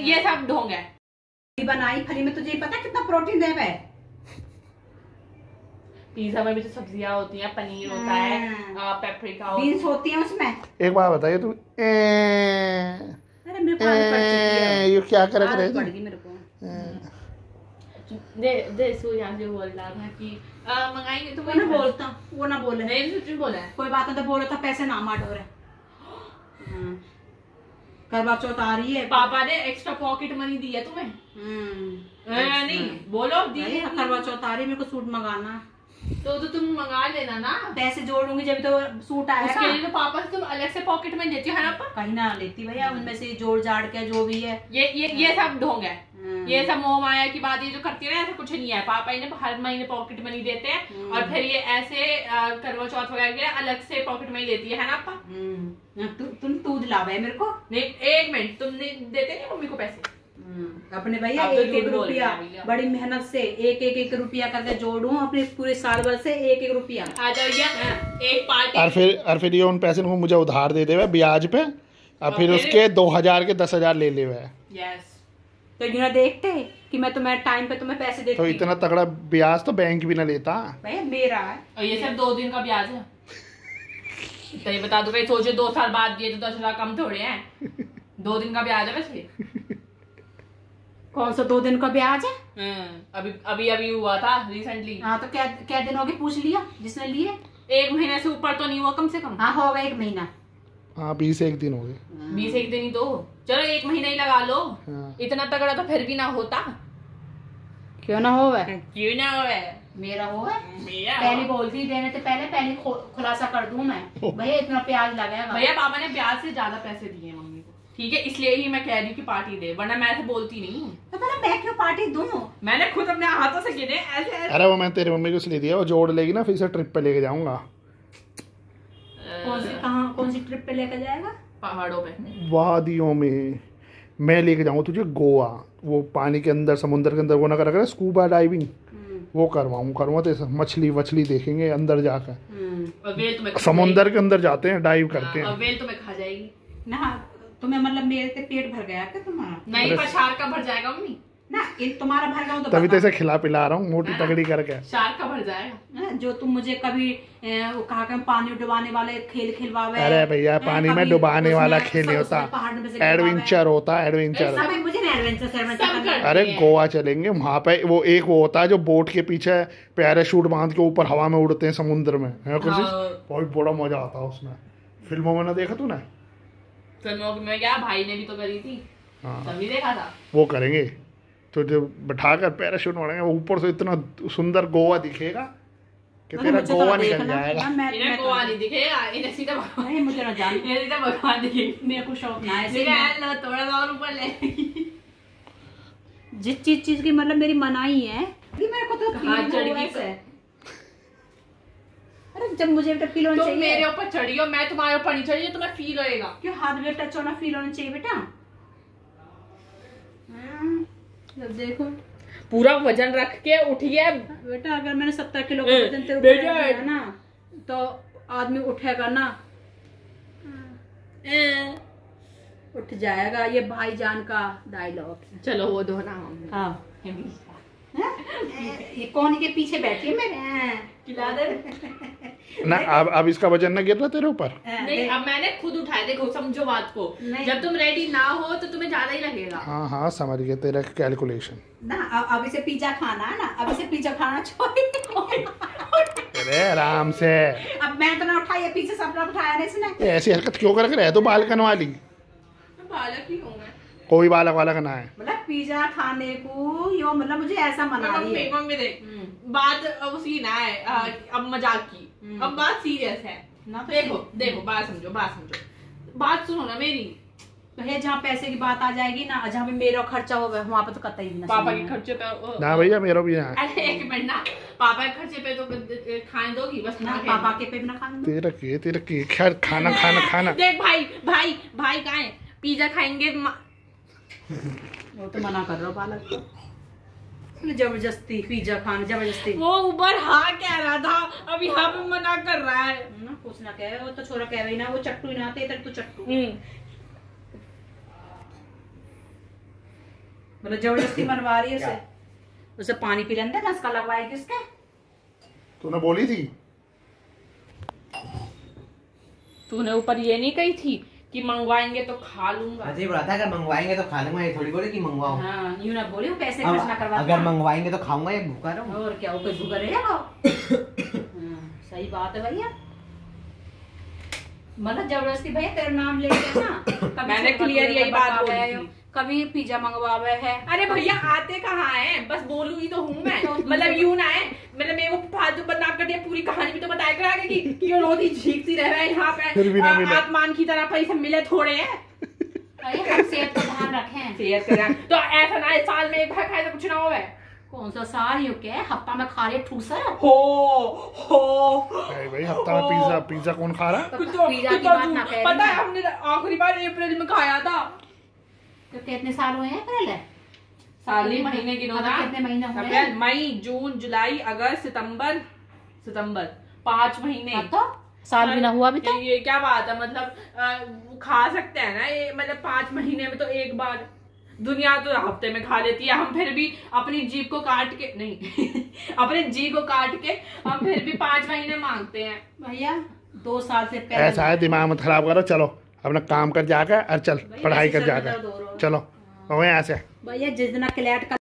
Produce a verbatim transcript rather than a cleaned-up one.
ये सब ढोंग है। बनाई फली में तुझे पता कितना प्रोटीन है? पिज्जा में भी तो सब्जियां होती हैं, पनीर होता है, पेपरिका बीन्स होती है उसमें। एक बात बताइए तू, अरे मेरे को आदत पड़ चुकी है, ये क्या कर रहे आदत पड़ गई मेरे को। दे दे सो यहाँ से बोल रहा था कि मंगाएंगे तो वो ना बोलता, वो ना बोले, नहीं सच बोला है, कोई बात नहीं तो बोलो था पैसे ना मार है। करवा चौथ आ रही है, पापा ने एक्स्ट्रा पॉकेट मनी दी है तुम्हें? नहीं बोलो दी है। करवा चौथ आ रही है, मेरे को सूट मंगाना, तो तो तुम मंगा लेना ना, पैसे जोड़ूंगी जब तो सूट आएगा। उसके लिए तो पापा से तुम अलग से पॉकेट मनी देती हो है ना? कहीं ना लेती भैया, उनमें से जोड़ जाड़ के जो भी है। ये ये ये सब ढोंग है, ये सब मोह माया की बात, ये जो करती है ना, ऐसा कुछ नहीं है। पापा इन्हें हर महीने पॉकेट मनी देते हैं और फिर ये ऐसे करवा चौथ वगैरह के अलग से पॉकेट मनी देती है ना पापा? तुम तू दिलावा है मेरे को? नहीं एक मिनट, तुम देते नहीं मम्मी को पैसे अपने भैया? एक एक रुपया बड़ी मेहनत से एक एक एक रुपया करके जोड़ूं अपने पूरे साल भर से, एक एक रुपया आ जाइए एक पार्टी। और फिर और फिर ये उन पैसे को मुझे उधार दे दे ब्याज पे, और फिर उसके दो हजार के दस हजार ले ले। यस, तो ये देखते कि मैं तुम्हें टाइम पे तुम्हें पैसे देती, तो इतना तगड़ा ब्याज तो बैंक भी ना लेता भैया मेरा है। और ये सिर्फ दो दिन का ब्याज है, तो ये बता दो भाई, सोचो दो साल बाद दिए तो दस हजार कम थोड़े हैं, दो दिन का ब्याज है वैसे। कौन सा दो दिन का ब्याज है? अभी अभी अभी हुआ था रिसेंटली। हाँ तो क्या क्या दिन हो गए पूछ लिया जिसने लिए? एक महीने से ऊपर तो नहीं हुआ कम से कम? हाँ होगा एक महीना। हाँ बीस एक दिन हो गए, बीस एक दिन ही तो, चलो एक महीना ही लगा लो। हाँ। इतना तगड़ा तो फिर भी ना होता। क्यों ना हो? क्यों ना हो? मेरा हो पहले बोलती देने से पहले पहले खुलासा कर दूं मैं, भैया इतना प्याज लगाएगा। भैया पापा ने ब्याज से ज्यादा पैसे दिए मम्मी को, ठीक है, इसलिए ही मैं कह रही हूँ कि पार्टी दे, वरना मैं तो बोलती नहीं हूँ। तो मैं क्यों पार्टी दूं? मैंने खुद अपने हाथों से गिने ऐसे, ऐसे। अरे वो मैं तेरी मम्मी को इसलिए दिया, वो जोड़ लेगी ना, फिर से ट्रिप पे लेके जाऊंगा। कौन सी कहाँ कौन सी ट्रिप पे लेकर जाएगा? पहाड़ों पे, वादियों में। मैं लेके जाऊंगा तुझे गोवा, वो पानी के अंदर समुद्र के अंदर वो ना कर स्कूबा डाइविंग, वो करवाऊँ करवाते, मछली वछली देखेंगे अंदर जाकर, समुद्र के अंदर जाते हैं, डाइव करते हैं। वेल तुम्हें खा जाएगी ना? तुम्हें मतलब मेरे से पेट भर गया क्या तुम्हारा? नहीं, पर शार्क का भर जाएगा मम्मी ना, तुम्हारा भर गया तो तभी तो इसे खिला पिला रहा हूँ मोटी तगड़ी करके। शार्क का भर जाएगा जो तुम मुझे कभी वो कहा कि पानी डुबाने वाले खेल खिलवावे। अरे भैया पानी में डुबाने वाला खेल नहीं होता, एडवेंचर होता है, एडवेंचर। मुझे एडवेंचर। अरे गोवा चलेंगे, वहाँ पे वो एक वो होता है जो बोट के पीछे पैराशूट बांध के ऊपर हवा में उड़ते हैं समुद्र में, है कुछ बहुत बड़ा मजा आता है उसमें। फिल्मों में ना देखा तूने? फिल्मों में क्या, भाई ने भी तो करी थी, तभी देखा था। वो करेंगे तो जो बैठाकर पैराशूट उड़ेंगे, ऊपर से इतना सुंदर गोवा दिखेगा कि तेरा गोवा निकल जाएगा। इन्हें गोवा नहीं दिखेगा, इन्हें सीधा भगवान, मुझे ना जान, इन्हें सीधा भगवान दिखेगा। मेरे को शौक ना है, थोड़ा सा और ऊपर ले। जिस चीज चीज की मतलब मेरी मनाही है, मेरे को तो अरे जब मुझे फील होना चाहिए। मेरे ऊपर चढ़ी हो, मैं तुम्हारे ऊपर नहीं चढ़ी, तुम्हें फील होएगा। क्यों हाथ में टच होना फील होना चाहिए बेटा? जब देखो पूरा वजन रख के उठिए बेटा, अगर मैंने सत्तर किलो का वजन तेरे ऊपर ना तो आदमी उठेगा ना, उठ जाएगा। ये भाईजान का डायलॉग। चलो वो दोहरा। हाँ ये कौन के पीछे बैठी है मेरे, खिला दे ना। अब अब इसका वजन ना गिर रहा तेरे ऊपर? नहीं, अब मैंने खुद उठाया, देखो समझो बात को। जब तुम रेडी ना हो तो तुम्हें ज्यादा ही लगेगा। हाँ हाँ समझ गया तेरा कैलकुलेशन ना। अब अब इसे पिज्जा खाना है ना, अब इसे पिज्जा खाना छोड़। अरे आराम से। अब मैं तो ना उठाया, पीछे सब लोग उठाया ना इसने। ऐसी हरकत क्यों कर रहे? तो बालकन वाली। बालक ही हूँ मैं, कोई बालक वाला का ना है। मतलब पिज्जा खाने को यो मतलब मुझे ऐसा मना रही है। मम्मी देख, बात अब सीन है, अब मजाक की, अब बात सीरियस है ना। देखो देखो बात समझो, बात समझो, बात सुनो ना मेरी। भैया जहाँ पैसे की बात आ जाएगी ना, जहाँ पे मेरा खर्चा होगा वहाँ पे तो कतई भी ना। पापा के खर्चे पे ना भैया, मेरा भी यहाँ। अरे एक मिनट ना, पापा के खर्चे पे तो खाने दोगी बस ना, पापा के पे भी ना खाने। तेरा के तेरा के खैर खाना खाना खाना। देख भाई भाई भाई कहाँ है? पिज्जा खाएंगे। वो तो मना कर रहा हूँ बालक को, जबरदस्ती पिज्जा खाना जबरदस्ती। वो ऊपर हाँ कह रहा था, अब यहाँ पे मना कर रहा है ना। कुछ ना कहे, वो तो छोरा कह रही ना, वो चट्टू ही ना आते, इधर तो चट्टू। मतलब जबरदस्ती मनवा रही है उसे। उसे पानी पी लेने दे, का लगवाए किसके? तूने बोली थी, तूने ऊपर ये नहीं कही थी कि मंगवाएंगे तो खा लूंगा। अजय बोला था अगर मंगवाएंगे तो खा लूंगा, ये थोड़ी बोले कि मंगवाओ। हाँ, यूं ना बोली, पैसे खर्च ना करवा। अगर मंगवाएंगे तो खाऊंगा, ये भूखा रहूं। और क्या, वो कोई भूखा रहेगा? सही बात है भैया, मतलब जबरदस्ती भैया तेरा नाम लेके ना मैंने क्लियर यही बात बोली थी। कभी पिज्जा मंगवावे है। अरे भैया आते कहाँ हैं, बस बोलू ही तो हूँ मैं। मतलब यूं ना है, मतलब मेरे को फालतू बदनाम कर दिया, पूरी कहानी भी तो बताया करा कि कि ये रोटी झीक सी रह रहा है यहाँ पे, आसमान की तरह पैसे मिले थोड़े हैं। हम सेहत का ध्यान रखें। सेहत का ध्यान तो ऐसा ना है, साल में एक बार खाए तो कुछ ना हो। कौन सा साल यू क्या हफ्ता में खा रहे ठूसर हो हो भाई हफ्ता में पिज्जा पिज्जा कौन खा रहा? कुछ तो, पिज्जा की बात ना कह। पता है हमने आखिरी बार अप्रैल में खाया था। तो कितने साल हुए हैं पहले? साल ही महीने गिनो ना। कितने महीने हुए? अप्रैल, मई, जून, जुलाई, अगस्त, सितंबर, सितंबर पाँच महीने। तो साल भी ना हुआ अभी तो। ये क्या बात है, मतलब आ, खा सकते हैं ना ये, मतलब पाँच महीने में तो एक बार। दुनिया तो हफ्ते में खा लेती है, हम फिर भी अपनी जीभ को काट के नहीं अपने जी को काट के हम फिर भी पाँच महीने मांगते हैं। भैया दो साल से पहले ऐसा है, दिमाग मत खराब करो, चलो अपना काम कर जाकर और चल पढ़ाई कर जाकर चलो और यहाँ से। भैया जिस दिन क्लैट